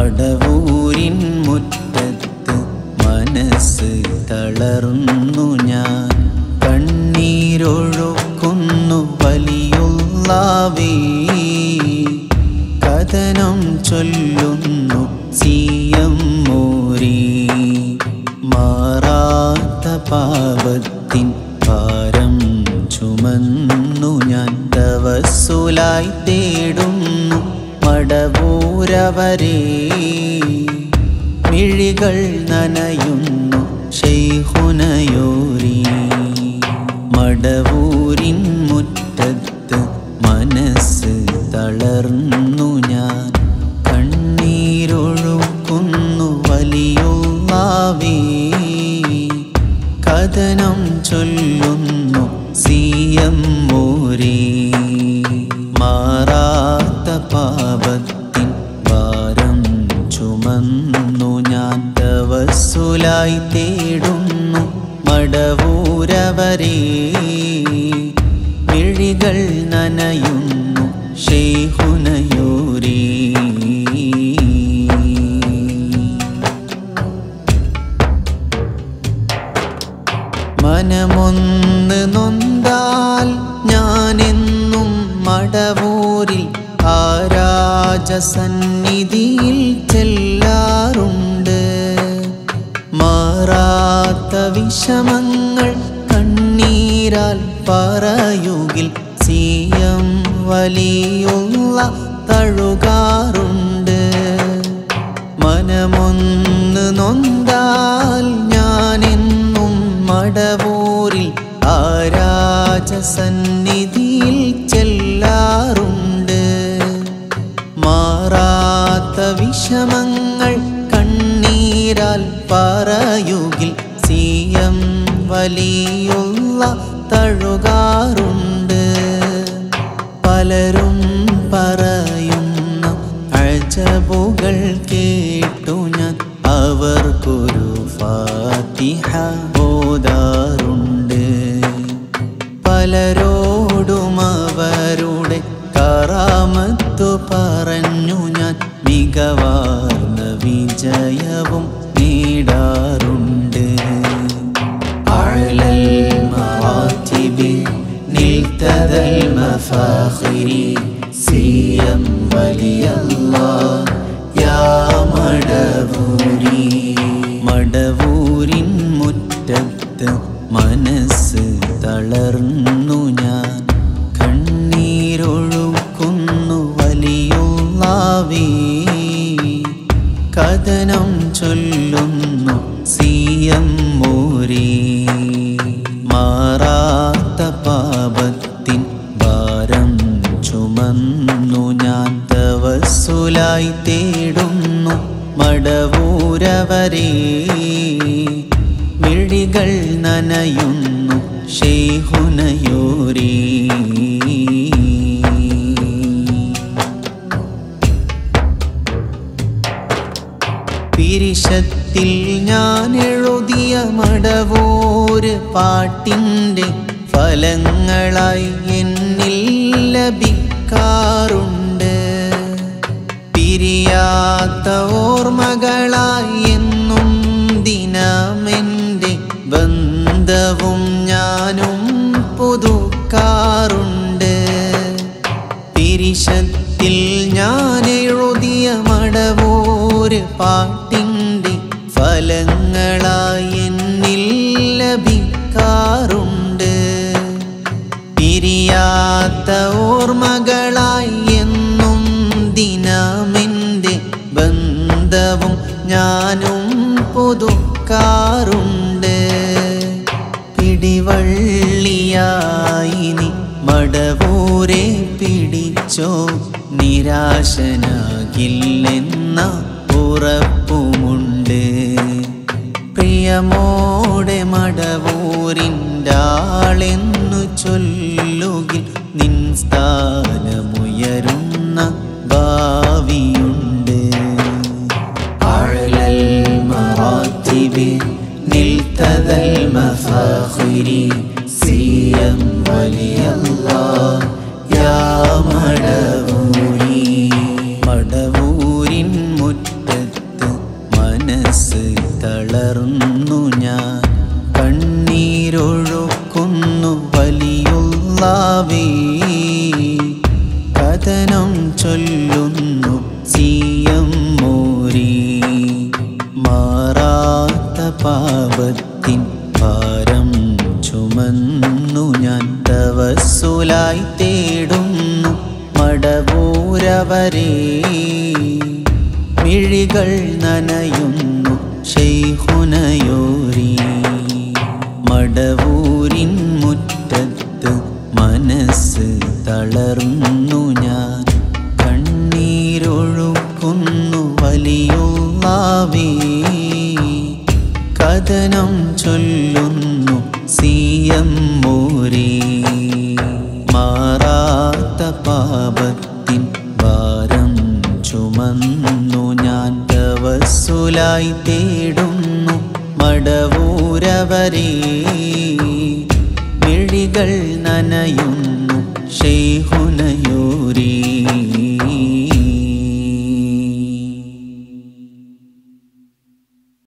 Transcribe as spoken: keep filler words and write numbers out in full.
മടവൂരിൻ മുറ്റത്ത് മനസ്സ് തളർന്നു ഞാൻ കണ്ണീരൊഴുക്കുന്നു വലിയുള്ളാവേ കഥനം ചൊല്ലുന്നു സിയം മോരി മാറാത്ത പാപത്തിൻ ഭാരം ചുമന്നു ഞാൻ തവസ്സുലായി തേടുന്നു മടവൂരവരെ മിഴികൾ നനയുന്നു ശൈഖുനയോരി മടവൂരിൻ മുറ്റത്ത് മനസ്സ് തളർന്നു ഞാൻ കണ്ണീരൊഴുക്കുന്നു വലിയുള്ളാവേ കഥനം ചൊല്ലുന്നു സിയം മോരി മാറാത്ത പാപത്തിൻ ഭാരം ചുമന്നു ഞാൻ തവസ്സുലായി തേടുന്നു മടവൂരവരെ മിഴികൾ നനയുന്നു ശൈഖുനയോരി മനമൊന്ന് നൊന്താൽ ഞാനെന്നും മടവൂരിൽ ആരാജസന്നിധിയിൽ ചെല്ലാറുണ്ട് മാറാത്ത വിഷമങ്ങൾ കണ്ണീരാൽ പറയുകിൽ സിയം വലിയുള്ള തഴുകാറുണ്ട് മനമൊന്ന് നൊന്താൽ ഞാനെന്നും മടവൂരിൽ ആരാജസന്നിധിയിൽ ചെല്ലാറുണ്ട് മാറാത്ത വിഷമങ്ങൾ കണ്ണീരാൽ പറയുകിൽ സിയം വലിയുള്ള തഴുകാറുണ്ട് പലരും പറയുന്ന അജബുകൾ കേട്ടു ഞാൻ അവർക്കൊരു ഫാത്തിഹ ഓതാറുണ്ട് പലരോടും അവരുടെ കറാമത്തു പറഞ്ഞു ഞാൻ മികവാർന്ന വിജയവും നേടാറുണ്ട് അലൽ മറാത്തിബി നിൽതദൽ മഫാഖിരി സിയം വലിയല്ലാഹ് യാ മടവൂരി മടവൂരിൻ മുറ്റത്ത് മനസ്സ് തളർന്നു ഞാൻ കണ്ണീരൊഴുക്കുന്നു വലിയുള്ളാവേ കഥനം ചൊല്ലുന്നു സിയം മോരി മാറാത്ത പാപത്തിൻ ഭാരം ചുമന്നു ഞാൻ തവസ്സുലായി തേടുന്നു മടവൂരവരെ മിഴികൾ നനയുന്നു ശൈഖുനയോരി പിരിശത്തിൽ ഞാൻ എഴുതിയ മടവൂര് പാട്ടിൻ്റെ ഫലങ്ങളായി എന്നിൽ ലഭിക്കാറുണ്ട് പിരിയാത്ത ഓർമ്മകളായി എന്നും ദിനമെൻ്റെ ബന്ധവും ഞാനും പുതുക്കാറുണ്ട് പിരിശത്തിൽ ഞാൻ എഴുതിയ മടവൂര് പാട്ടിൻ്റെ ഫലങ്ങളായി എന്നിൽ ലഭിക്കാറുണ്ട് പിരിയാത്ത ഓർമ്മകളായി എന്നും ദിനമെൻ്റെ ബന്ധവും ഞാനും പുതുക്കാറുണ്ട് പിടിവള്ളിയായി നീ മടവൂരെ പിടിച്ചോ നിരാശനാകില്ലെന്ന ഉറപ്പുമുണ്ട് പ്രിയമോടെ മടവൂരിൻ്റെ ആളെന്നു ചൊല്ലുകിൽ നിൻ സ്ഥാനമുയരുന്ന ഭാവിയുണ്ട് അലൽ മറാത്തിബി നിൽതദൽ മഫാഖിരി സിയം വലിയല്ലാഹ് യാ മടവൂരി മടവൂരിൻ മുറ്റത്ത് ചൊല്ലുന്നു സിയം മോരി മാറാത്ത പാപത്തിൻ ഭാരം ചുമന്നു ഞാൻ തവസ്സുലായി തേടുന്നു മടവൂരവരെ മിഴികൾ നനയുന്നു ശൈഖുനയോരി മടവൂരിൻ മുറ്റത്ത് മനസ്സ് തളർന്നു ഞാൻ കണ്ണീരൊഴുക്കുന്നു വലിയുള്ളാവേ കഥനം ചൊല്ലുന്നു സിയം മോരി മാറാത്ത പാപത്തിൻ ഭാരം ചുമന്നു ഞാൻ തവസ്സുലായി തേടുന്നു മടവൂരവരെ മിഴികൾ നനയുന്നു